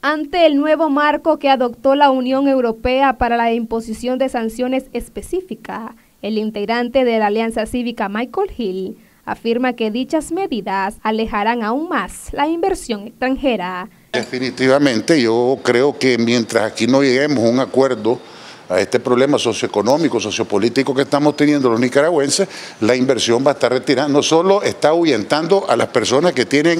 Ante el nuevo marco que adoptó la Unión Europea para la imposición de sanciones específicas, el integrante de la Alianza Cívica, Michael Hill, afirma que dichas medidas alejarán aún más la inversión extranjera. Definitivamente, yo creo que mientras aquí no lleguemos a un acuerdo a este problema socioeconómico, sociopolítico que estamos teniendo los nicaragüenses, la inversión va a estar retirada. No solo está ahuyentando a las personas que tienen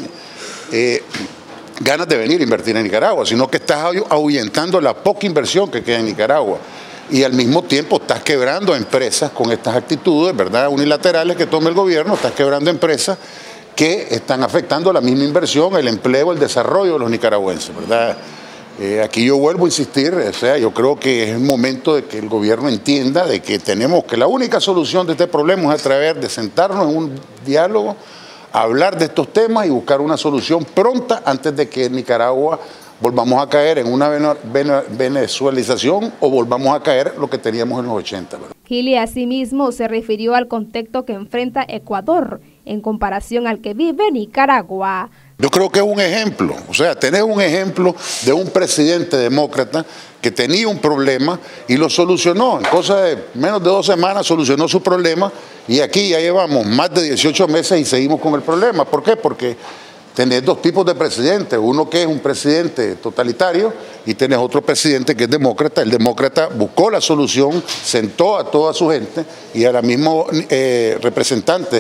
ganas de venir a invertir en Nicaragua, sino que estás ahuyentando la poca inversión que queda en Nicaragua. Y al mismo tiempo estás quebrando empresas con estas actitudes, ¿verdad?, unilaterales que toma el gobierno, estás quebrando empresas que están afectando la misma inversión, el empleo, el desarrollo de los nicaragüenses, ¿verdad? Aquí yo vuelvo a insistir, o sea, yo creo que es el momento de que el gobierno entienda de que la única solución de este problema es a través de sentarnos en un diálogo, hablar de estos temas y buscar una solución pronta antes de que Nicaragua volvamos a caer en una venezuelización o volvamos a caer lo que teníamos en los 80. Gili asimismo se refirió al contexto que enfrenta Ecuador en comparación al que vive Nicaragua. Yo creo que es un ejemplo, o sea, tenés un ejemplo de un presidente demócrata que tenía un problema y lo solucionó. En cosa de menos de 2 semanas solucionó su problema y aquí ya llevamos más de 18 meses y seguimos con el problema. ¿Por qué? Porque tenés 2 tipos de presidentes, uno que es un presidente totalitario y tenés otro presidente que es demócrata. El demócrata buscó la solución, sentó a toda su gente y a la misma representante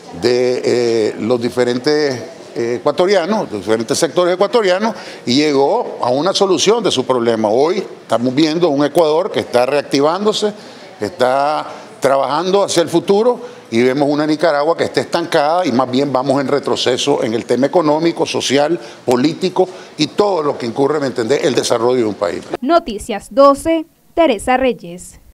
de los diferentes ecuatorianos, de diferentes sectores ecuatorianos, y llegó a una solución de su problema. Hoy estamos viendo un Ecuador que está reactivándose, está trabajando hacia el futuro y vemos una Nicaragua que está estancada y más bien vamos en retroceso en el tema económico, social, político y todo lo que incurre, ¿me entendés?, el desarrollo de un país. Noticias 12, Teresa Reyes.